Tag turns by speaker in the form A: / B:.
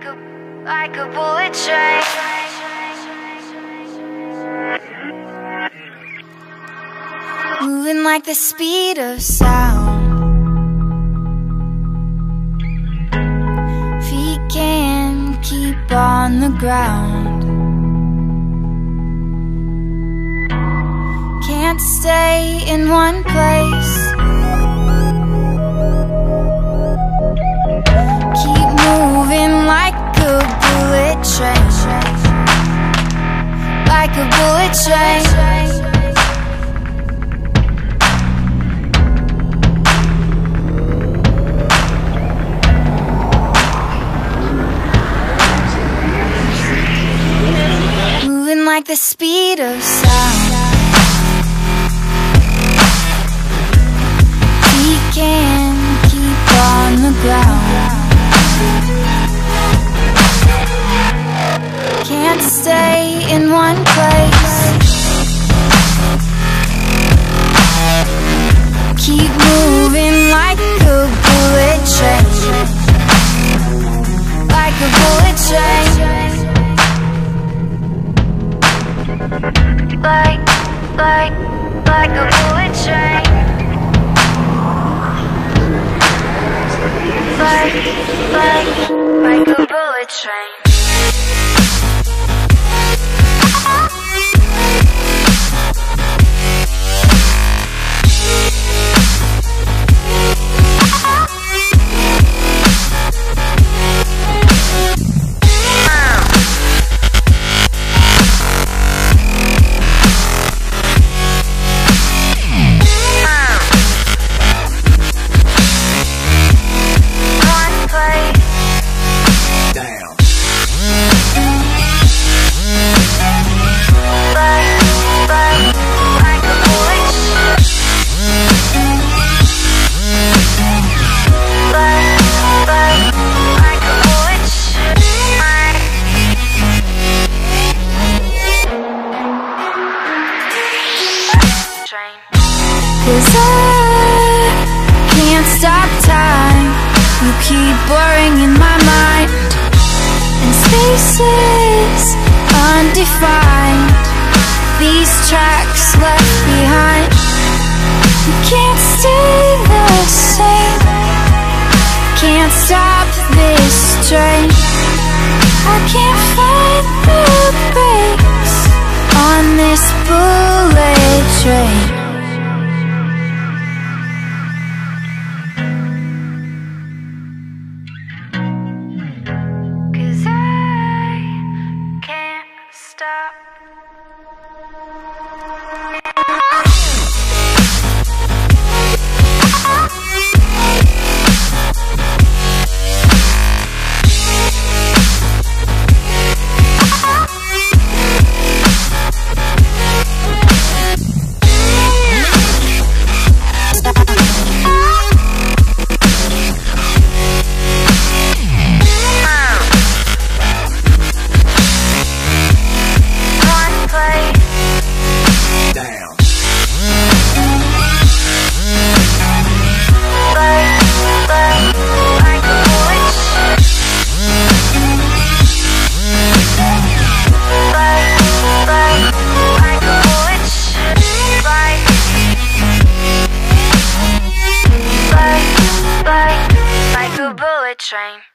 A: like a bullet train. Moving like the speed of sound. Feet can't keep on the ground. Can't stay in one place. Keep moving like a bullet train. Like a bullet train. Moving like the speed of sound. We can't keep on the ground. Can't stay in one place. Keep moving like a bullet train. Like a bullet train. Like a bullet train. Like a bullet train. Cause I can't stop time. You keep blurring in my mind, and spaces undefined. These tracks left behind. You can't stay the same. Can't stop this train. I can't find the brakes on this bullet train. Stop. Like a bullet train.